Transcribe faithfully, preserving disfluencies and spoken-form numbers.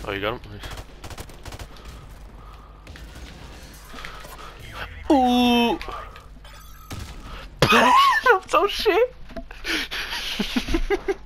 Oh, you got him? Nice. Ooh! I'm so shit!